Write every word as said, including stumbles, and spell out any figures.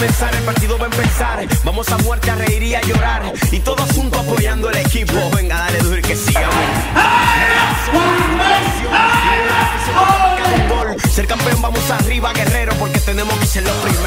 comenzar, el partido va a empezar. Vamos a muerte, a reír y a llorar. Y todos juntos apoyando el equipo. Venga, dale duro y que sigamos. Ser campeón, vamos arriba, guerrero, porque tenemos que ser los primeros.